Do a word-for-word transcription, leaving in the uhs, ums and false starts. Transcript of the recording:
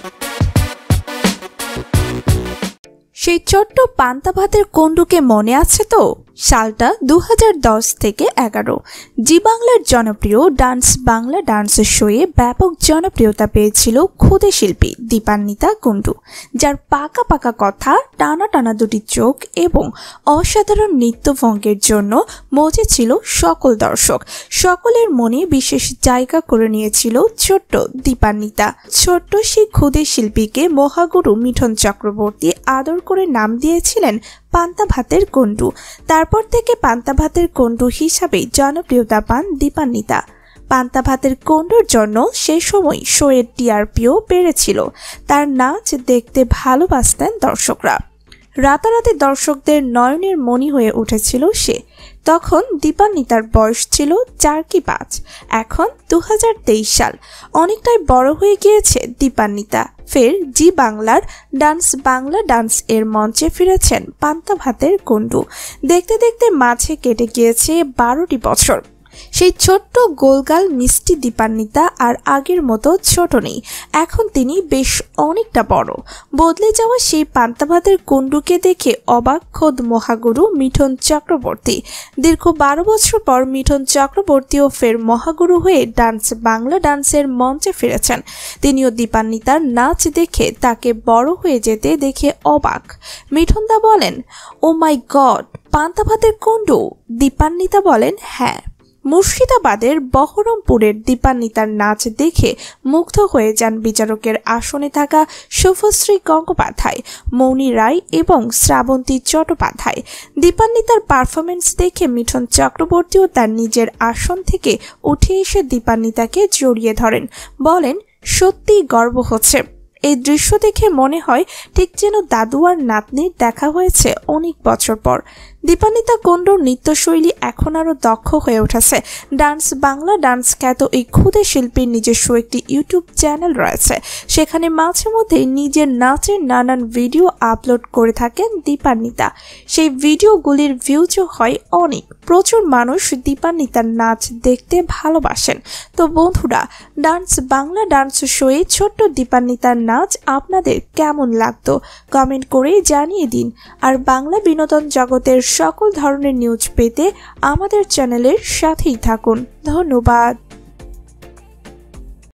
সেই ছোট্ট পান্তা ভাতের কন্ডুকে মনে আছে তো? সালটা দু হাজার দশ থেকে এগারো। জি বাংলার জনপ্রিয় ডান্স বাংলা ডান্স শোয়ে ব্যাপক জনপ্রিয়তা পেয়েছিল ক্ষুদে শিল্পী দীপান্বিতা কুন্ডু, যার পাকা পাকা কথা, টানা টানা দুটি চোখ এবং অসাধারণ নৃত্যভঙ্গের জন্য মজেছিল সকল দর্শক। সকলের মনে বিশেষ জায়গা করে নিয়েছিল ছোট্ট দীপান্বিতা। ছোট্ট সেই ক্ষুদে শিল্পীকে মহাগুরু মিঠুন চক্রবর্তী আদর করে নাম দিয়েছিলেন পান্তা ভাতের কন্ডু। তারপর থেকে পান্তা ভাতের কন্ডু হিসাবেই জনপ্রিয়তা পান দীপান্বিতা। পান্তা ভাতের কন্ডুর জন্য সে সময় শোয়ের টিআরপিও বেড়েছিল। তার নাচ দেখতে ভালোবাসতেন দর্শকরা। রাতারাতি দর্শকদের নয়নের মণি হয়ে উঠেছিল সে। তখন দীপান্বিতার বয়স ছিল চার কি পাঁচ। এখন দু হাজার তেইশ সাল, অনেকটাই বড় হয়ে গিয়েছে দীপান্বিতা। ফের জি বাংলার ডান্স বাংলা ডান্স এর মঞ্চে ফিরেছেন পান্তা ভাতের কন্ডু। দেখতে দেখতে মাঝে কেটে গিয়েছে বারোটি বছর। সেই ছোট্ট গোলগাল মিষ্টি দীপান্বিতা আর আগের মতো ছোট নেই। এখন তিনি বেশ অনেকটা বড়। বদলে যাওয়া সেই পান্তা ভাতের কন্ডুকে দেখে অবাক খোদ মহাগুরু মিঠুন চক্রবর্তী। দীর্ঘ বারো বছর পর মিঠুন চক্রবর্তীও ফের মহাগুরু হয়ে ডান্স বাংলা ডান্সের মঞ্চে ফিরেছেন। তিনিও দীপান্বিতার নাচ দেখে তাকে বড় হয়ে যেতে দেখে অবাক। মিঠুনদা বলেন, ও মাই গড, পান্তা ভাতের কন্ডু? দীপান্বিতা বলেন, হ্যাঁ। মুর্শিদাবাদের বহরমপুরের দীপান্বিতার নাচ দেখে মুগ্ধ হয়ে যান বিচারকের আসনে থাকা শুভশ্রী গঙ্গোপাধ্যায়, মৌনী রায় এবং শ্রাবন্তী চট্টোপাধ্যায়। দীপান্বিতার পারফরমেন্স দেখে মিঠুন চক্রবর্তীও তার নিজের আসন থেকে উঠে এসে দীপান্বিতাকে জড়িয়ে ধরেন। বলেন, সত্যিই গর্ব হচ্ছে। এই দৃশ্য দেখে মনে হয় ঠিক যেন দাদু আর নাতনির দেখা হয়েছে অনেক বছর পর। দীপান্বিতা কুন্ডুর নৃত্যশৈলী এখন আরও দক্ষ হয়ে উঠেছে। ডান্স বাংলা ডান্স খ্যাত এই ক্ষুদে শিল্পীর নিজস্ব একটি ইউটিউব চ্যানেল রয়েছে। সেখানে মাঝে মধ্যে নিজের নাচের নানান ভিডিও আপলোড করে থাকেন দীপান্বিতা। সেই ভিডিওগুলির ভিউজও হয় অনেক। প্রচুর মানুষ দীপান্বিতার নাচ দেখতে ভালোবাসেন। তো বন্ধুরা, ডান্স বাংলা ডান্স শোয়ে ছোট্ট দীপান্বিতার নাচ আপনাদের কেমন লাগতো কমেন্ট করে জানিয়ে দিন। আর বাংলা বিনোদন জগতের সকল ধরনের নিউজ পেতে আমাদের চ্যানেলের সাথেই থাকুন। ধন্যবাদ।